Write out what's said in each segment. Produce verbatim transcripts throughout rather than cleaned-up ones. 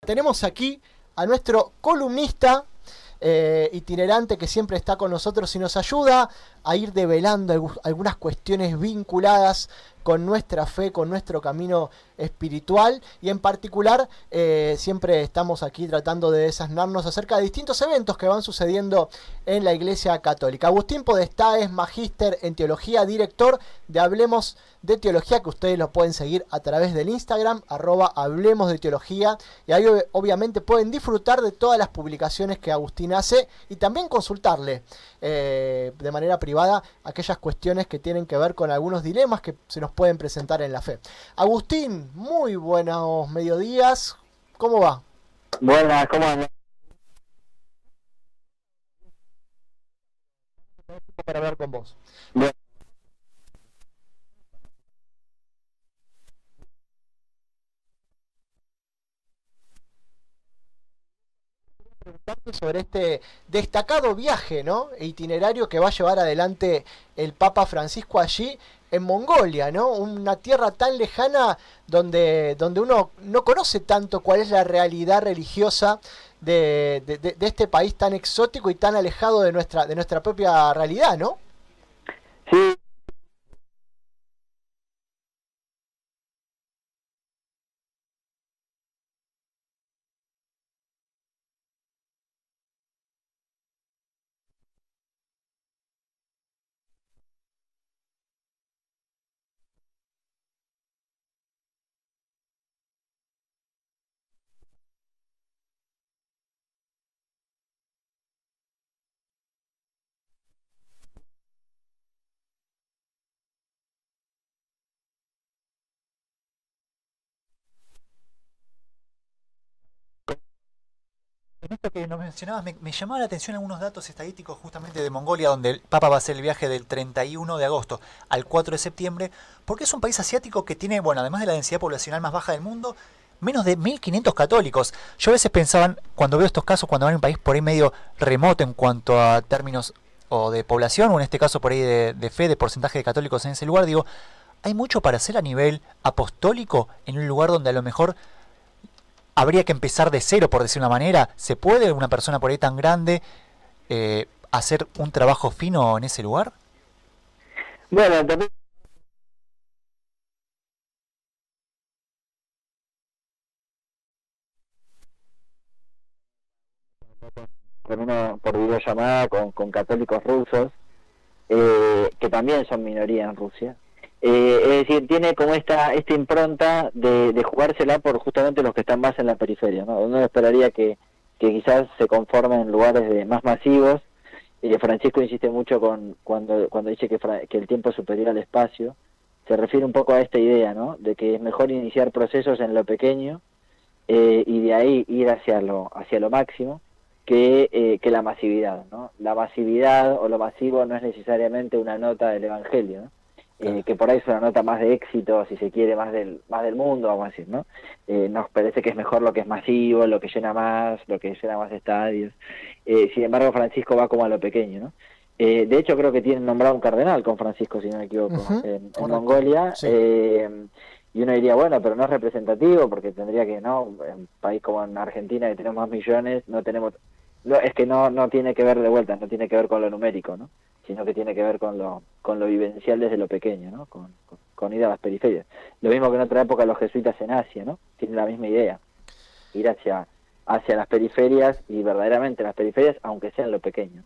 tenemos aquí a nuestro columnista eh, itinerante que siempre está con nosotros y nos ayuda a ir develando algunas cuestiones vinculadas con nuestra fe, con nuestro camino espiritual, y en particular eh, siempre estamos aquí tratando de desasnarnos acerca de distintos eventos que van sucediendo en la Iglesia Católica. Agustín Podestá es magíster en teología, director de Hablemos de Teología, que ustedes lo pueden seguir a través del Instagram, arroba Hablemos de Teología, y ahí obviamente pueden disfrutar de todas las publicaciones que Agustín hace y también consultarle eh, de manera privada aquellas cuestiones que tienen que ver con algunos dilemas que se nos pueden presentar en la fe. Agustín, muy buenos mediodías, ¿cómo va? Buenas, ¿cómo andas? Para hablar con vos. Bueno. Sobre este destacado viaje, ¿no? E itinerario que va a llevar adelante el Papa Francisco allí en Mongolia, ¿no? Una tierra tan lejana donde, donde uno no conoce tanto cuál es la realidad religiosa de, de, de este país tan exótico y tan alejado de nuestra, de nuestra propia realidad, ¿no? Sí. En esto que nos mencionabas, me, me llamaba la atención algunos datos estadísticos justamente de Mongolia, donde el Papa va a hacer el viaje del treinta y uno de agosto al cuatro de septiembre, porque es un país asiático que tiene, bueno, además de la densidad poblacional más baja del mundo, menos de mil quinientos católicos. Yo a veces pensaba, cuando veo estos casos, cuando van a un país por ahí medio remoto en cuanto a términos o de población, o en este caso por ahí de, de fe, de porcentaje de católicos en ese lugar, digo, hay mucho para hacer a nivel apostólico en un lugar donde a lo mejor habría que empezar de cero, por decir una manera. ¿Se puede una persona por ahí tan grande eh, hacer un trabajo fino en ese lugar? Bueno, también... con uno por videollamada con, con católicos rusos, eh, que también son minoría en Rusia. Eh, es decir, tiene como esta esta impronta de, de jugársela por justamente los que están más en la periferia, ¿no? Uno esperaría que, que quizás se conformen en lugares de más masivos. Eh, Francisco insiste mucho con cuando cuando dice que, que el tiempo es superior al espacio. Se refiere un poco a esta idea, ¿no? De que es mejor iniciar procesos en lo pequeño eh, y de ahí ir hacia lo hacia lo máximo que, eh, que la masividad, ¿no? La masividad o lo masivo no es necesariamente una nota del Evangelio, ¿no? Eh, que por ahí es una nota más de éxito, si se quiere, más del más del mundo, vamos a decir, ¿no? Eh, nos parece que es mejor lo que es masivo, lo que llena más, lo que llena más estadios. Eh, sin embargo, Francisco va como a lo pequeño, ¿no? Eh, de hecho, creo que tienen nombrado un cardenal con Francisco, si no me equivoco, uh-huh. en, en Mongolia. Sí. Eh, y uno diría, bueno, pero no es representativo, porque tendría que, ¿no? En un país como en Argentina, que tenemos más millones, no tenemos... No, es que no no tiene que ver de vuelta, no tiene que ver con lo numérico, ¿no? Sino que tiene que ver con lo con lo vivencial desde lo pequeño, ¿no? Con, con, con ir a las periferias. Lo mismo que en otra época los jesuitas en Asia, ¿no? Tienen la misma idea, ir hacia hacia las periferias y verdaderamente las periferias, aunque sea en lo pequeño.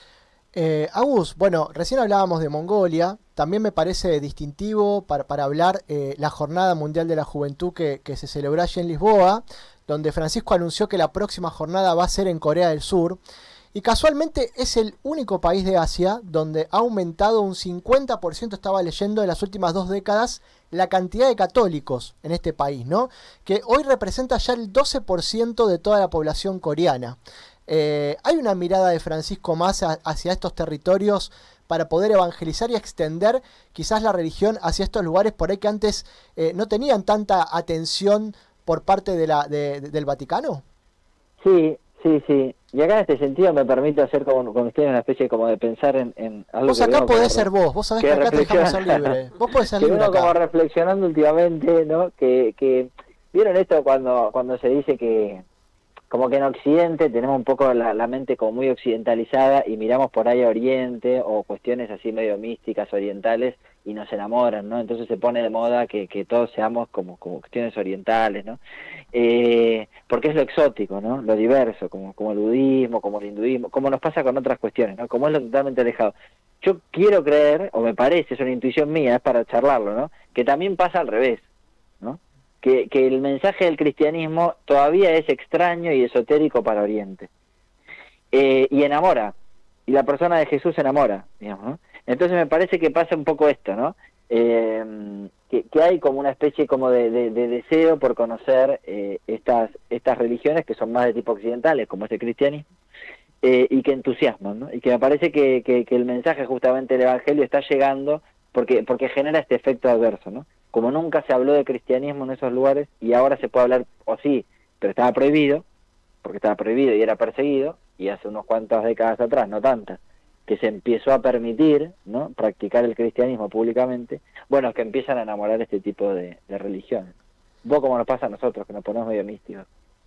Eh, Agus, bueno, recién hablábamos de Mongolia, también me parece distintivo para, para hablar eh, la Jornada Mundial de la Juventud que, que se celebró allí en Lisboa, donde Francisco anunció que la próxima jornada va a ser en Corea del Sur, y casualmente es el único país de Asia donde ha aumentado un cincuenta por ciento, estaba leyendo, en las últimas dos décadas, la cantidad de católicos en este país, ¿no? Que hoy representa ya el doce por ciento de toda la población coreana. Eh, ¿Hay una mirada de Francisco más a, hacia estos territorios para poder evangelizar y extender quizás la religión hacia estos lugares por ahí que antes eh, no tenían tanta atención por parte de la de, de, del Vaticano? Sí, sí, sí. Y acá en este sentido me permite hacer como con ustedes una especie como de pensar en, en algo vos que acá podés como, ser vos, vos sabés que, que acá te dejamos ser libre. Vos podés ser que libre uno acá. Como reflexionando últimamente, ¿no? Que, que vieron esto cuando cuando se dice que como que en Occidente tenemos un poco la, la mente como muy occidentalizada y miramos por ahí a Oriente o cuestiones así medio místicas orientales y nos enamoran, ¿no? Entonces se pone de moda que, que todos seamos como, como cuestiones orientales, ¿no? Eh, porque es lo exótico, ¿no? Lo diverso, como, como el budismo, como el hinduismo, como nos pasa con otras cuestiones, ¿no? Como es lo totalmente alejado. Yo quiero creer, o me parece, es una intuición mía, es para charlarlo, ¿no? Que también pasa al revés, ¿no? Que, que el mensaje del cristianismo todavía es extraño y esotérico para Oriente. Eh, y enamora, y la persona de Jesús enamora, digamos, ¿no? Entonces me parece que pasa un poco esto, ¿no? Eh, que, que hay como una especie como de, de, de deseo por conocer eh, estas, estas religiones que son más de tipo occidentales, como es el cristianismo, eh, y que entusiasman, ¿no? Y que me parece que, que, que el mensaje justamente del Evangelio está llegando porque, porque genera este efecto adverso, ¿no? Como nunca se habló de cristianismo en esos lugares, y ahora se puede hablar, o sí, pero estaba prohibido, porque estaba prohibido y era perseguido, y hace unos cuantas décadas atrás, no tantas, que se empezó a permitir, ¿no?, practicar el cristianismo públicamente, bueno, que empiezan a enamorar este tipo de, de religiones. Un poco como nos pasa a nosotros, que nos ponemos medio místicos.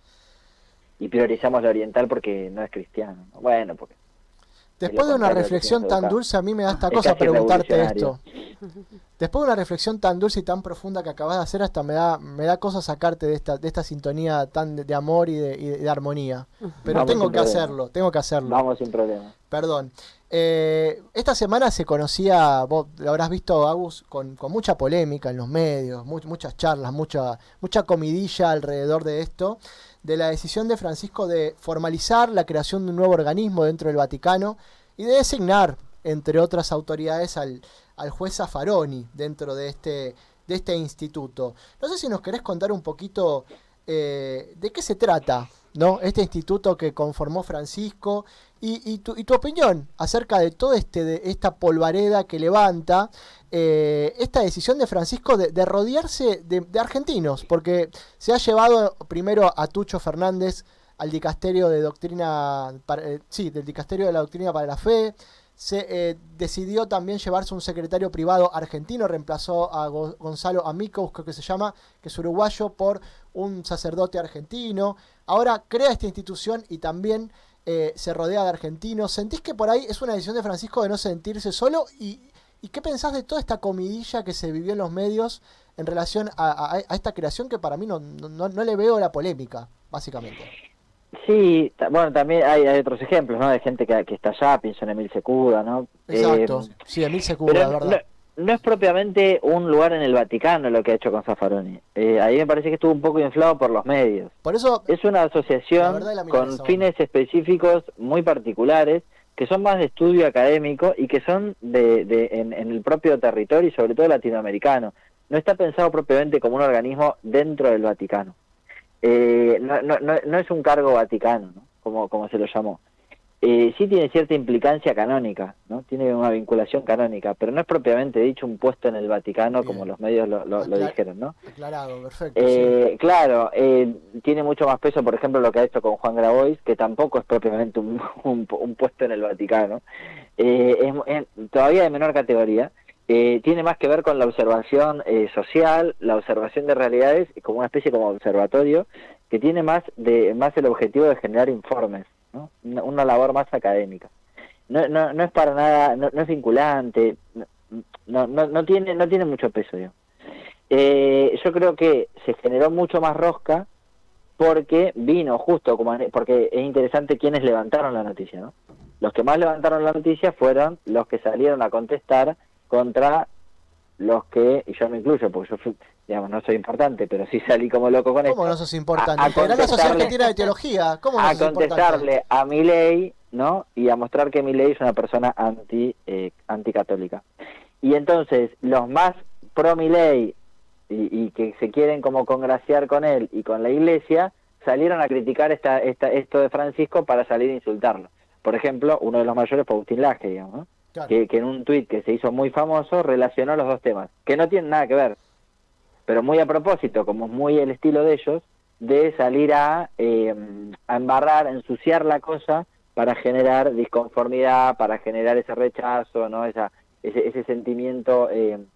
Y priorizamos lo oriental porque no es cristiano, ¿no? Bueno, porque... Después de una reflexión tan dulce, a mí me da esta cosa preguntarte esto. Después de una reflexión tan dulce y tan profunda que acabas de hacer, hasta me da me da cosa sacarte de esta de esta sintonía tan de, de amor y de, y de armonía. Pero Vamos tengo que problema. hacerlo, tengo que hacerlo. Vamos sin problema. Perdón. Eh, esta semana se conocía, vos lo habrás visto, Agus, con, con mucha polémica en los medios, mu muchas charlas, mucha, mucha comidilla alrededor de esto, de la decisión de Francisco de formalizar la creación de un nuevo organismo dentro del Vaticano y de designar, entre otras autoridades, al, al juez Zaffaroni dentro de este, de este instituto. No sé si nos querés contar un poquito eh, de qué se trata, ¿no?, este instituto que conformó Francisco y, y, tu, y tu opinión acerca de todo este de esta polvareda que levanta eh, esta decisión de Francisco de, de rodearse de, de argentinos, porque se ha llevado primero a Tucho Fernández al dicasterio de doctrina para, eh, sí, del dicasterio de la doctrina para la fe. Se eh, decidió también llevarse un secretario privado argentino, reemplazó a Go Gonzalo Amicus, creo que se llama, que es uruguayo, por un sacerdote argentino. Ahora crea esta institución y también eh, se rodea de argentinos. ¿Sentís que por ahí es una decisión de Francisco de no sentirse solo? ¿Y, y qué pensás de toda esta comidilla que se vivió en los medios en relación a, a, a esta creación que para mí no, no, no le veo la polémica, básicamente? Sí, bueno, también hay, hay otros ejemplos, ¿no? De gente que, que está allá, pienso en Emil Secuda, ¿no? Exacto, eh, sí, Emil Secuda, pero verdad. No, no es propiamente un lugar en el Vaticano lo que ha hecho con Zaffaroni. Eh, ahí me parece que estuvo un poco inflado por los medios. Por eso es una asociación con fines específicos muy particulares, que son más de estudio académico y que son de, de en, en el propio territorio y sobre todo latinoamericano. No está pensado propiamente como un organismo dentro del Vaticano. Eh, no, no, no, no es un cargo vaticano, ¿no?, como, como se lo llamó. Eh, sí tiene cierta implicancia canónica, ¿no? Tiene una vinculación canónica, pero no es propiamente dicho un puesto en el Vaticano. Bien, como los medios lo, lo, lo dijeron, ¿no? Aclarado, perfecto. Eh, sí. Claro, eh, tiene mucho más peso, por ejemplo, lo que ha hecho con Juan Grabois, que tampoco es propiamente un, un, un puesto en el Vaticano. Eh, es, es todavía de menor categoría. Eh, tiene más que ver con la observación eh, social, la observación de realidades, como una especie como observatorio, que tiene más de más el objetivo de generar informes, ¿no? Una, una labor más académica. No, no, no es para nada, no, no es vinculante, no, no, no tiene, no tiene mucho peso, yo. Eh, yo creo que se generó mucho más rosca porque vino justo, como porque es interesante quiénes levantaron la noticia, ¿no? Los que más levantaron la noticia fueron los que salieron a contestar contra los que, y yo me incluyo porque yo fui, digamos, no soy importante, pero sí salí como loco con esto. ¿Cómo no sos importante? A, a la Sociedad Argentina de Teología, ¿cómo no a sos contestarle importante? a Milei, ¿no? Y a mostrar que Milei es una persona anti eh, anticatólica. Y entonces, los más pro Milei y, y que se quieren como congraciar con él y con la Iglesia, salieron a criticar esta, esta, esto de Francisco para salir a insultarlo. Por ejemplo, uno de los mayores fue Agustín Laje, digamos, ¿no? Claro. Que, que en un tuit que se hizo muy famoso relacionó los dos temas, que no tienen nada que ver, pero muy a propósito, como es muy el estilo de ellos, de salir a, eh, a embarrar, a ensuciar la cosa para generar disconformidad, para generar ese rechazo, ¿no? Esa, ese, ese sentimiento eh,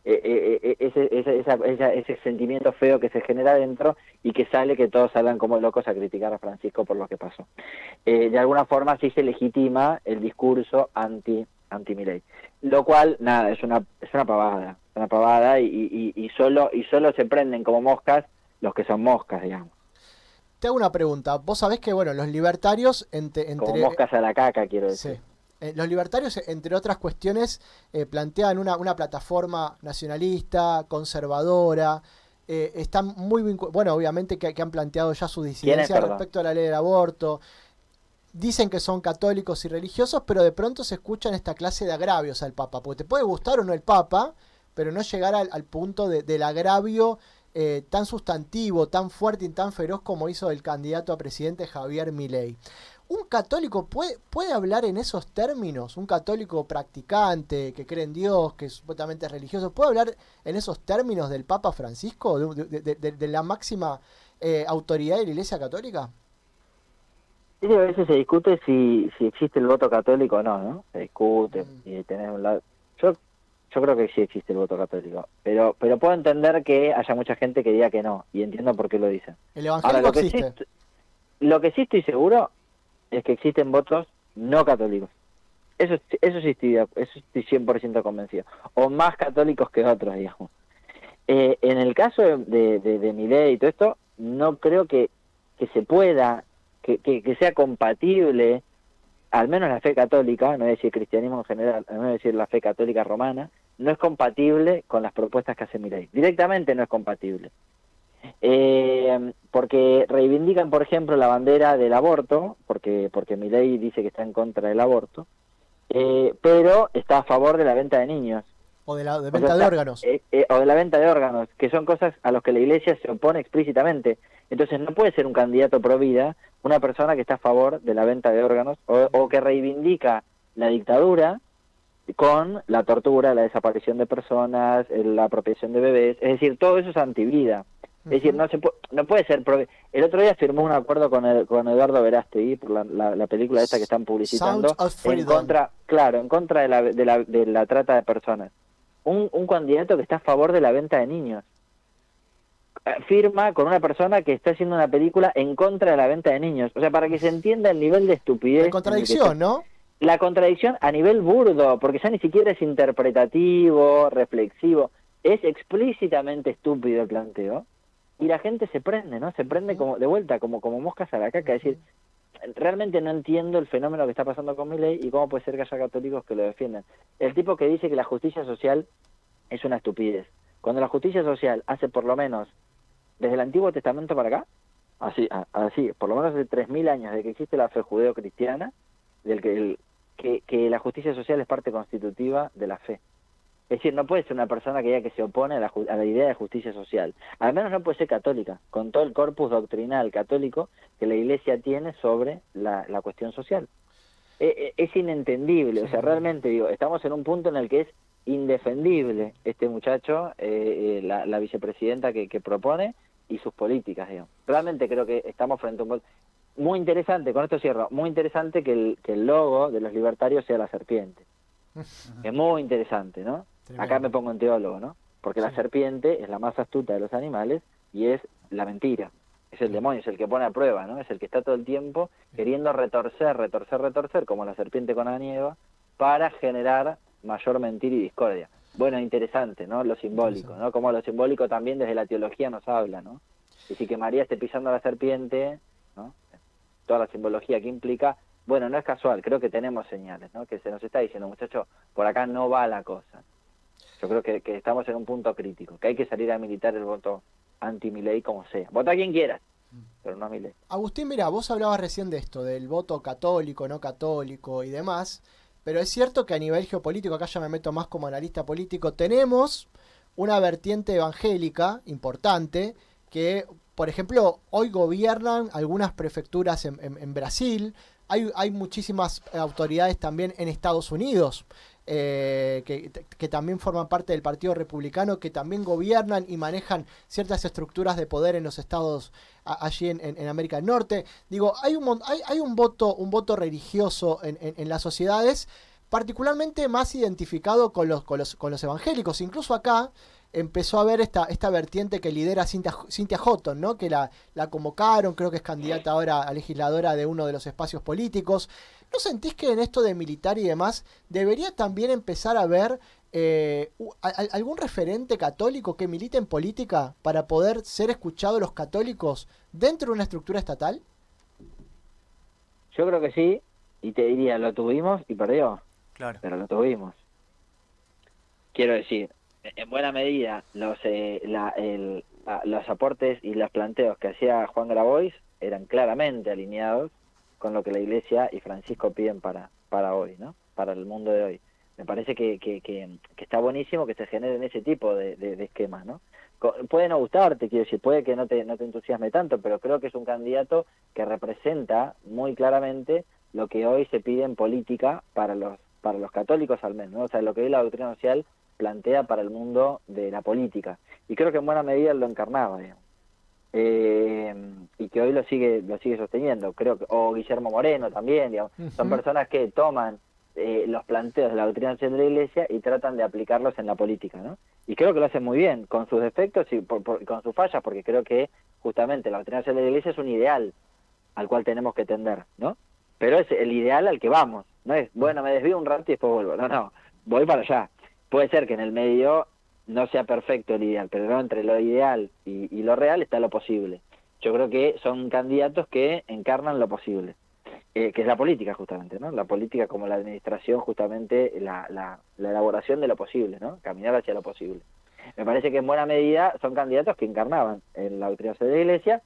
eh, eh, ese, ese, esa, esa, ese sentimiento feo que se genera dentro y que sale que todos salgan como locos a criticar a Francisco por lo que pasó. Eh, de alguna forma así se legitima el discurso anti anti Milei, lo cual nada, es una es una pavada, una pavada y, y, y solo y solo se prenden como moscas los que son moscas, digamos. Te hago una pregunta. Vos sabés que, bueno, los libertarios... Entre, entre, como moscas a la caca, quiero decir. Sí. Eh, los libertarios, entre otras cuestiones, eh, plantean una, una plataforma nacionalista, conservadora, eh, están muy vinculados, bueno, obviamente que, que han planteado ya su disidencia respecto a la ley del aborto, dicen que son católicos y religiosos, pero de pronto se escuchan esta clase de agravios al Papa, porque te puede gustar o no el Papa, pero no llegar al, al punto de, del agravio eh, tan sustantivo, tan fuerte y tan feroz como hizo el candidato a presidente Javier Milei. ¿Un católico puede, puede hablar en esos términos? ¿Un católico practicante que cree en Dios, que supuestamente es religioso, puede hablar en esos términos del Papa Francisco, de, de, de, de la máxima eh, autoridad de la Iglesia Católica? Sí, a veces se discute si, si existe el voto católico o no, ¿no? Se discute, mm. y tenés un lado... Yo, yo creo que sí existe el voto católico, pero pero puedo entender que haya mucha gente que diga que no, y entiendo por qué lo dicen. ¿El evangélico Ahora, lo existe? Que sí, lo que sí estoy seguro es que existen votos no católicos. Eso, eso sí estoy, eso estoy cien por ciento convencido. O más católicos que otros, digamos. Eh, en el caso de, de, de, de Milei y todo esto, no creo que, que se pueda, que, que, que sea compatible, al menos la fe católica, no voy a decir cristianismo en general, no voy a decir la fe católica romana, no es compatible con las propuestas que hace Milei. Directamente no es compatible. Eh, porque reivindican, por ejemplo, la bandera del aborto, porque porque Milei dice que está en contra del aborto, eh, pero está a favor de la venta de niños. O de la de venta o sea, de órganos. Eh, eh, o de la venta de órganos, que son cosas a las que la Iglesia se opone explícitamente. Entonces no puede ser un candidato pro vida una persona que está a favor de la venta de órganos o, o que reivindica la dictadura con la tortura, la desaparición de personas, la apropiación de bebés. Es decir, todo eso es antivida. Es decir, no se puede, no puede ser... Pro... El otro día firmó un acuerdo con el, con Eduardo Verástegui por la, la, la película esta que están publicitando en contra, claro, en contra de la, de la, de la trata de personas. Un, un candidato que está a favor de la venta de niños. Firma con una persona que está haciendo una película en contra de la venta de niños. O sea, para que se entienda el nivel de estupidez... La contradicción, ¿no? La contradicción a nivel burdo, porque ya ni siquiera es interpretativo, reflexivo. Es explícitamente estúpido el planteo. Y la gente se prende, ¿no? Se prende como de vuelta, como como moscas a la caca. Es decir, realmente no entiendo el fenómeno que está pasando con Milei y cómo puede ser que haya católicos que lo defiendan. El tipo que dice que la justicia social es una estupidez. Cuando la justicia social hace por lo menos, desde el Antiguo Testamento para acá, así, así por lo menos hace tres mil años de que existe la fe judeo-cristiana, del que, el, que, que la justicia social es parte constitutiva de la fe. Es decir, no puede ser una persona que diga que se opone a la, a la idea de justicia social. Al menos no puede ser católica, con todo el corpus doctrinal católico que la Iglesia tiene sobre la, la cuestión social. Es, es inentendible, o sea, realmente digo, estamos en un punto en el que es indefendible este muchacho, eh, la, la vicepresidenta que, que propone y sus políticas, digamos. Realmente creo que estamos frente a un... Muy interesante, con esto cierro, muy interesante que el, que el logo de los libertarios sea la serpiente. Es muy interesante, ¿no? Tremendo. Acá me pongo en teólogo, ¿no? Porque sí. La serpiente es la más astuta de los animales y es la mentira. Es el demonio, es el que pone a prueba, ¿no? Es el que está todo el tiempo queriendo retorcer, retorcer, retorcer, como la serpiente con Adán y Eva, para generar mayor mentira y discordia. Bueno, interesante, ¿no? Lo simbólico, ¿no? Como lo simbólico también desde la teología nos habla, ¿no? Y si que María esté pisando a la serpiente, ¿no? Toda la simbología que implica... Bueno, no es casual, creo que tenemos señales, ¿no? Que se nos está diciendo, muchachos, por acá no va la cosa. Yo creo que, que estamos en un punto crítico, que hay que salir a militar el voto anti-Milei como sea. Vota a quien quieras, pero no a Milei. Agustín, mira, vos hablabas recién de esto, del voto católico, no católico y demás, pero es cierto que a nivel geopolítico, acá ya me meto más como analista político, tenemos una vertiente evangélica importante que, por ejemplo, hoy gobiernan algunas prefecturas en, en, en Brasil. Hay, hay muchísimas autoridades también en Estados Unidos eh, que, que también forman parte del Partido Republicano, que también gobiernan y manejan ciertas estructuras de poder en los estados a, allí en, en, en América del Norte. Digo, hay un, hay, hay un voto un voto religioso en, en, en las sociedades, particularmente más identificado con los, con los, con los evangélicos. Incluso acá empezó a haber esta, esta vertiente que lidera Cynthia, Cynthia Houghton, ¿no? Que la, la convocaron, creo que es candidata ahora a legisladora de uno de los espacios políticos. ¿No sentís que en esto de militar y demás debería también empezar a ver eh, a, a, algún referente católico que milite en política para poder ser escuchados los católicos dentro de una estructura estatal? Yo creo que sí, y te diría, lo tuvimos y perdió. Claro. Pero lo tuvimos. Quiero decir, en buena medida, los eh, la, el, la, los aportes y los planteos que hacía Juan Grabois eran claramente alineados con lo que la Iglesia y Francisco piden para, para hoy, ¿no? Para el mundo de hoy. Me parece que, que, que, que está buenísimo que se generen ese tipo de, de, de esquemas, ¿no? Puede no gustarte, quiero decir, puede que no te, no te entusiasme tanto, pero creo que es un candidato que representa muy claramente lo que hoy se pide en política para los para los católicos al menos, ¿no? O sea, lo que hoy la doctrina social plantea para el mundo de la política. Y creo que en buena medida lo encarnaba, digamos. Eh, y que hoy lo sigue lo sigue sosteniendo. Creo que, o Guillermo Moreno también, digamos. Uh-huh. Son personas que toman eh, los planteos de la doctrina social de la Iglesia y tratan de aplicarlos en la política, ¿no? Y creo que lo hacen muy bien, con sus defectos y por, por, con sus fallas, porque creo que justamente la doctrina social de la Iglesia es un ideal al cual tenemos que tender, ¿no? Pero es el ideal al que vamos, no es, bueno, me desvío un rato y después vuelvo, no, no, voy para allá. Puede ser que en el medio no sea perfecto el ideal, pero no, entre lo ideal y, y lo real está lo posible. Yo creo que son candidatos que encarnan lo posible, eh, que es la política justamente, ¿no? La política como la administración, justamente la, la, la elaboración de lo posible, ¿no? Caminar hacia lo posible. Me parece que en buena medida son candidatos que encarnaban en la doctrina de la Iglesia.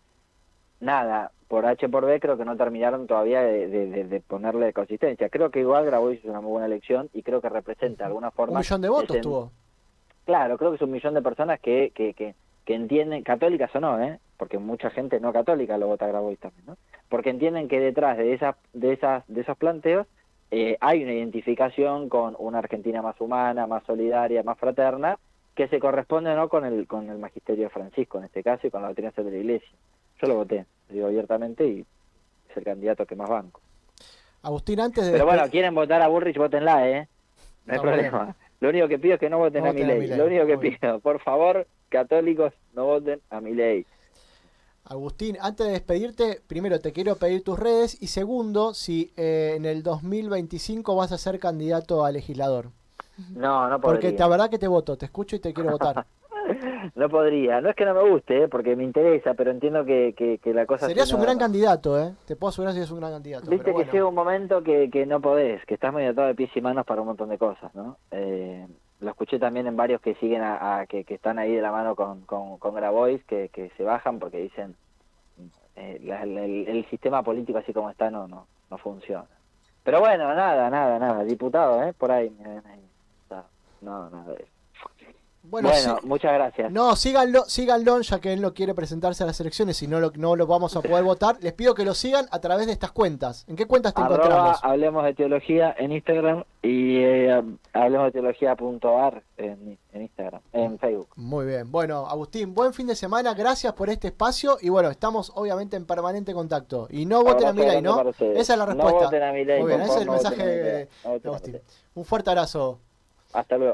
Nada, por H por B creo que no terminaron todavía de, de, de ponerle consistencia. Creo que igual Grabois es una muy buena elección y creo que representa de alguna forma... Un millón de votos ese, tuvo. Claro, creo que es un millón de personas que, que, que, que entienden, católicas o no, ¿eh? Porque mucha gente no católica lo vota a Grabois también, ¿no? Porque entienden que detrás de esas, de esas, de esos planteos eh, hay una identificación con una Argentina más humana, más solidaria, más fraterna, que se corresponde no con el, con el magisterio de Francisco en este caso y con la doctrina de la Iglesia. Yo lo voté, lo digo abiertamente, y es el candidato que más banco. Agustín, antes de... Pero bueno, quieren votar a Bullrich, votenla, ¿eh? No hay no, problema. Bueno. Lo único que pido es que no voten no a Milei. Lo único que pido, por favor, católicos, no voten a Milei. Agustín, antes de despedirte, primero te quiero pedir tus redes y segundo, si eh, en el dos mil veinticinco vas a ser candidato a legislador. No, no podría. Porque la verdad que te voto, te escucho y te quiero votar. No podría, no es que no me guste, ¿eh? Porque me interesa, pero entiendo que, que, que la cosa... Serías si un no, gran no. candidato, ¿eh? Te puedo asegurar si eres un gran candidato. Viste pero que bueno. llega un momento que, que no podés, que estás medio atado de pies y manos para un montón de cosas, ¿no? Eh, lo escuché también en varios que siguen a, a que, que están ahí de la mano con, con, con Grabois, que, que se bajan porque dicen eh, la, el, el sistema político así como está no, no, no funciona. Pero bueno, nada, nada, nada, diputado, ¿eh? Por ahí me ven ahí. O sea, no, nada de eso. Bueno, bueno sí, muchas gracias. No, síganlo, síganlo, ya que él no quiere presentarse a las elecciones y no lo, no lo vamos a poder votar. Les pido que lo sigan a través de estas cuentas. ¿En qué cuentas te Arroba, encontramos? Hablemos de Teología en Instagram y eh, hablemos de teología punto ar en, en Instagram, en Facebook. Muy bien. Bueno, Agustín, buen fin de semana. Gracias por este espacio y bueno, estamos obviamente en permanente contacto. Y no voten a Milei, ¿no? Esa es la respuesta. No voten a Milei. Muy bien, ese es el no mensaje no de Agustín. Un fuerte abrazo. Hasta luego.